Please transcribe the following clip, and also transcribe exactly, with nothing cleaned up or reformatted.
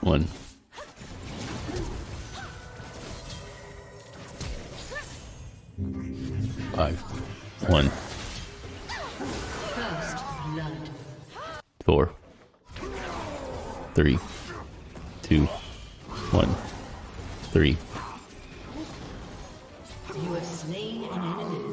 one. Five, one. First blood. Four, three, two, one, three. You have slain an enemy.